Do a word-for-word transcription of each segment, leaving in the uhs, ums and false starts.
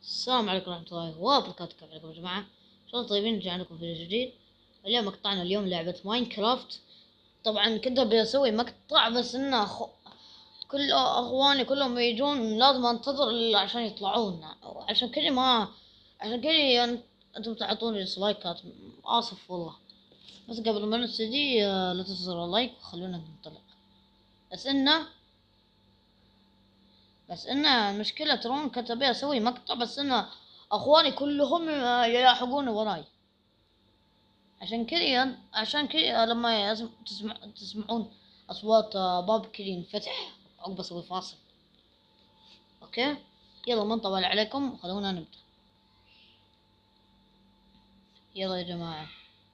السلام عليكم ورحمة الله وبركاته. كيف حالكم يا جماعة؟ إن شاء الله طيبين. رجعنا لكم فيديو جديد. اليوم مقطعنا اليوم لعبة ماينكرافت. طبعا كنت ابي اسوي مقطع بس انه أخو... كل اخواني كلهم يجون لازم انتظر ال- عشان يطلعون، عشان كذا ما عشان كذا أن- انتم تعطوني ديسلايكات. اسف والله. بس قبل ما نبتدي آه، لا تنسوا اللايك وخلونا ننطلق. بس انه بس انه المشكلة ترون كنت ابي اسوي مقطع بس انه اخواني كلهم آه، يلاحقون وراي. عشان كذا عشان كذا لما يسم- تسمع تسمعون أصوات آه، باب كذا ينفتح عقب أسوي فاصل. أوكي، يلا ما نطول عليكم، خلونا نبدأ. يلا يا جماعة،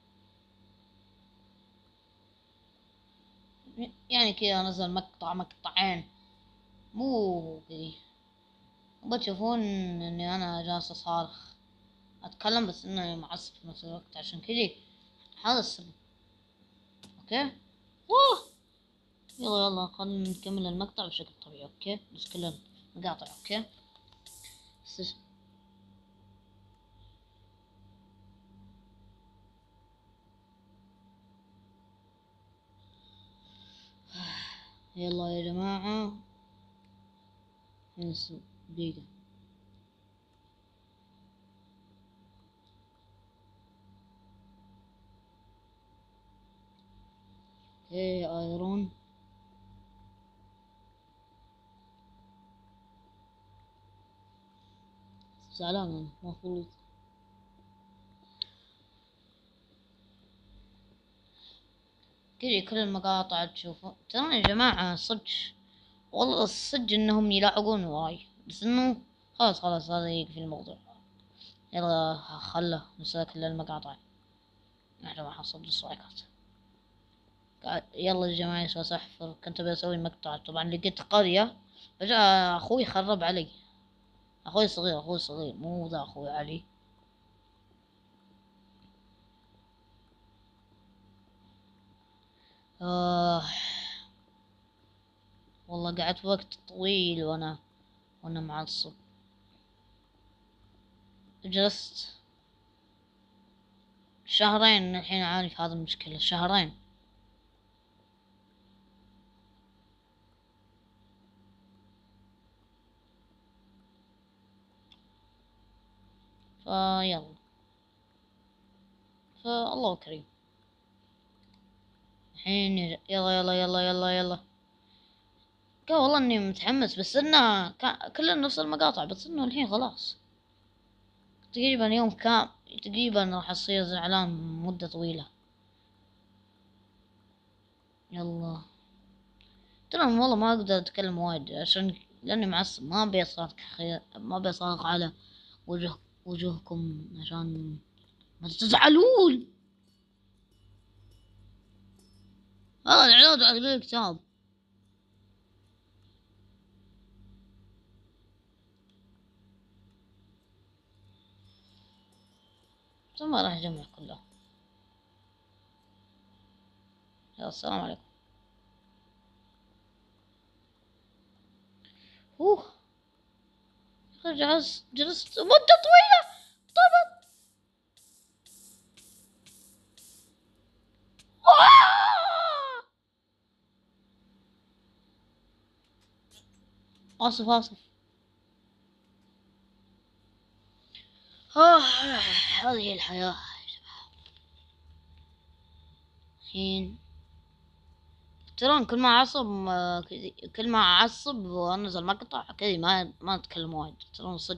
يعني كذا نزل مقطع مقطعين مو كذي، بتشوفون إني أنا جالس أصارخ أتكلم بس إني معصب في نفس الوقت، عشان كذي هذا السبب. أوكي، ووه. يلا يلا خلينا نكمل المقطع بشكل طبيعي. أوكي، بس كل المقاطع. أوكي، بس يلا يا جماعة، بس دقيقة. اوكي، ايرون. زعلان انا المفروض. كذي كل المقاطع تشوفوا ترى يا جماعة صدق، والله الصدق انهم يلاعقون وراي، بس انه خلاص خلاص هذا يقفل الموضوع. يلا خله نسوي كل المقاطع احنا ما حصل ديسلايكات. يلا يا جماعة يسوى احفر. كنت بسوي مقطع، طبعا لقيت قرية فجأة اخوي خرب علي. اخوي صغير اخوي صغير مو ذا اخوي علي. آه والله قعدت وقت طويل وانا وانا معصب. جلست شهرين الحين اعاني في هذه المشكلة، شهرين. فيلا فالله كريم. الحين يلا يلا يلا يلا يلا. قال والله اني متحمس بس انه كا- كلنا نفس المقاطع، بس انه الحين خلاص تقريبا يوم كام تقريبا راح اصير زعلان مدة طويلة. يلا ترى والله ما اقدر اتكلم وايد عشان لاني معصب، ما ابي اصارخ خير، ما ابي اصارخ على وجه وجوهكم عشان ما تزعلون. هذا العلاج على الكتاب. ثم راح اجمع كله. يلا السلام عليكم. اوه جلست جلست مدة طويلة. طبعا آسف آسف. آه هذه الحياة. الحين ترون كل ما أعصب آه، كذي- كل ما أعصب وأنزل مقطع كذي ما ما أتكلم وايد ترون صدق.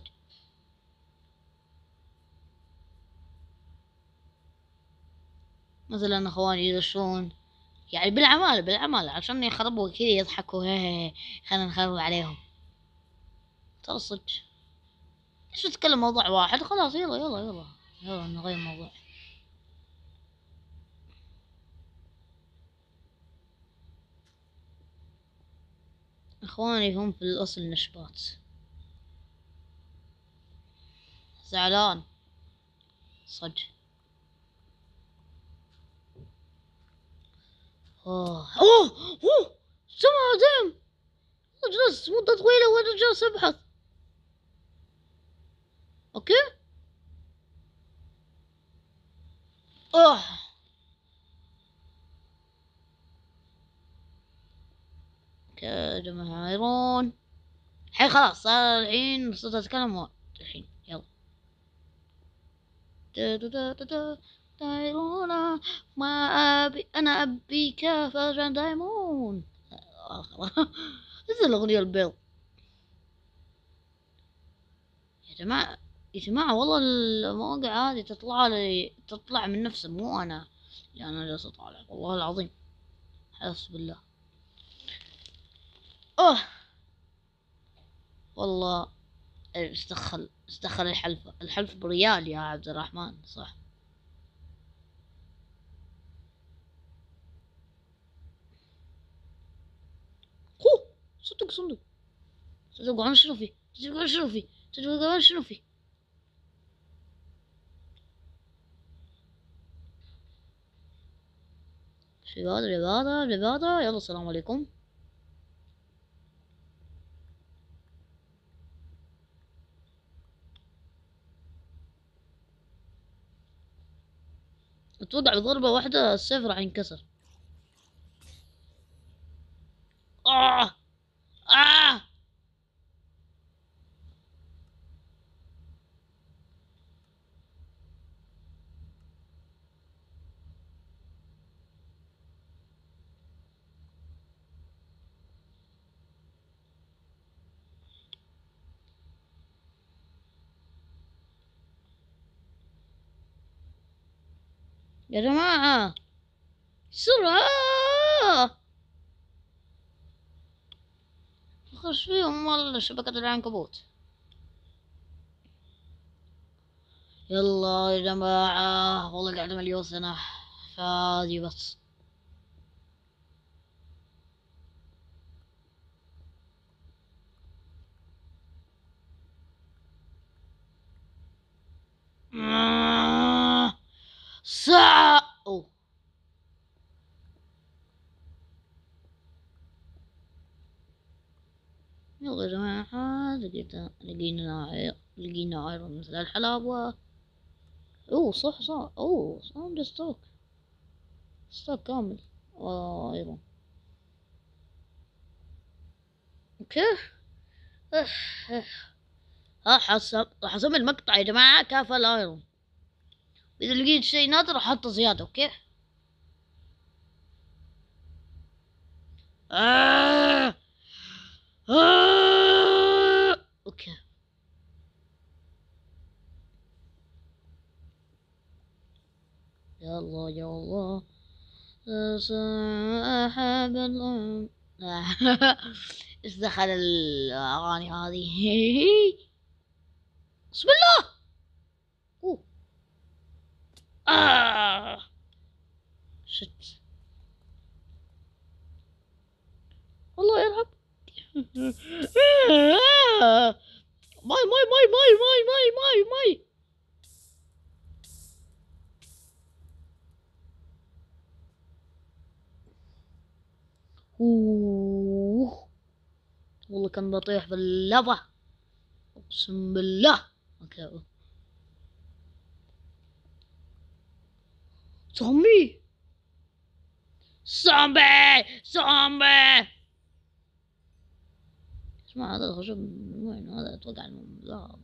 مثلا أخواني يدشون يعني بالعمال بالعمال عشان يخربوا كذي يضحكوا هيه خلينا نخرب عليهم. ترى صدق ليش نتكلم موضوع واحد؟ خلاص يلا يلا يلا يلا نغير موضوع. اخواني هم في الاصل نشبات. زعلان صدق. اوه اوه اوه سمع دم. جلست مدة طويلة وانا جالس ابحث. اوكي. اوه اوكي يا جماعة ايرون. الحين خلاص صار الحين صرت اتكلم وايد الحين. يلا دا دا دا دا دا. دايرونا ما ابي انا ابيك فجأة دايمون. آه خلاص. نزل الاغنية البيض. يا جماعة يا جماعة والله المواقع هذه تطلع لي تطلع من نفسها مو انا اللي انا جالس اطالع والله العظيم. حسب بالله. اوه والله استدخل استدخل الحلف الحلف بريال يا عبد الرحمن صح. خوه صدق صندوق. صدق عن شنو فيه؟ صدق عن شنو فيه؟ صدق عن شنو فيه؟ في هذا لهذا لهذا. يلا السلام عليكم. اتوقع بضربة واحدة السيف راح ينكسر. آه آه يا جماعة بسرعة خش فيهم والله شبكة العنكبوت. يلا يا جماعة والله قاعدة مليون سنة فاضي بس. آه، ساعة أوه. يلا يا جماعة لقينا لقينا لقينا ايرون مثل الحلاوة. اوه صح صح اوه عنده ستوك ستوك كامل. آه ايرون. اوكي. اه، اه. ها حسب راح اسمي المقطع يا جماعة كافة الايرون. اذا لقيت شيء نادر احطه زيادة. اوكي. آه. آه. اوكي. يلا يلا صاحب الأم. ايش دخل الاغاني هذه؟ بسم الله. اوه آه. شت الله يرحم. ماي ماي ماي ماي ماي ماي ماي ماي. اوه والله كان بطيح باللفة اقسم بالله. اوكي. زومبي زومبي زومبي. اسمع هذا الخشب من وين هذا؟ اتوقع انه لا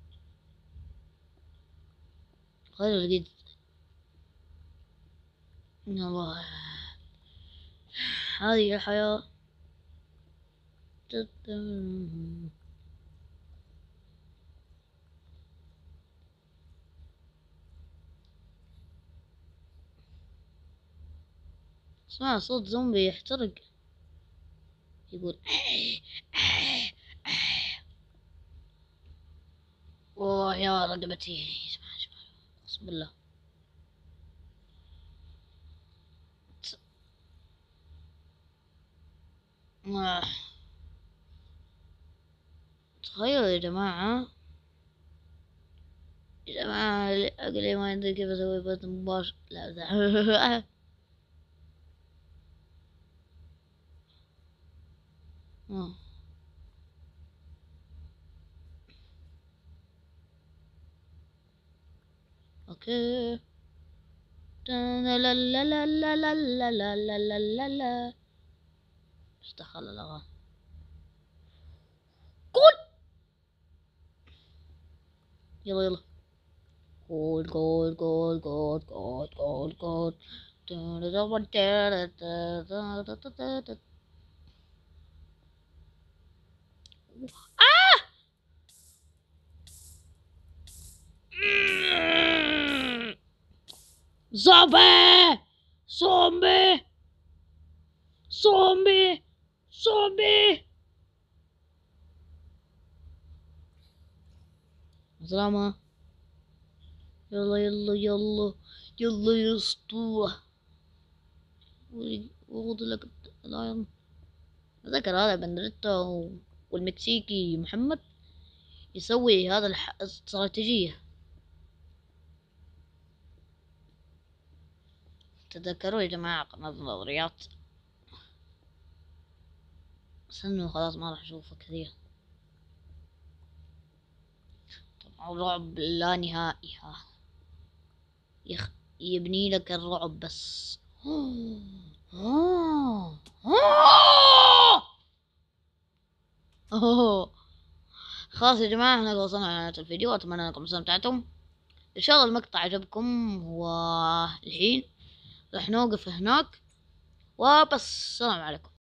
غير لقيت. الله هذه الحياة. اسمع صوت زومبي يحترق يقول. اوه يا رقبتي. اسمع اسمع بسم الله. آه. تخيلوا يا جماعة يا جماعة عقلي ما يدري كيف اسوي بث مباشر. لا لا. آه. اوكي. لا لا لا لا لا لا لا لا لا لا لا. ايش دخل الاغاني؟ قول. يلا يلا. قول قول قول قول قول قول قول. زومبي زومبي زومبي زومبي. سلامة. يلا يلا يلا يلا يا اسطورة. وخذ لك اللاين. ذكر هذا بندريتا والمكسيكي محمد يسوي هذا الح... الاستراتيجية. تذكروا يا جماعة قناة النظريات. بس انه خلاص ما راح اشوفه كثير. طبعا رعب لا نهائي. ها يخ... يبني لك الرعب بس. خلاص يا جماعة احنا وصلنا لنهاية الفيديو. اتمنى انكم استمتعتم. ان شاء الله المقطع عجبكم. والحين راح نوقف هناك وبس. السلام عليكم.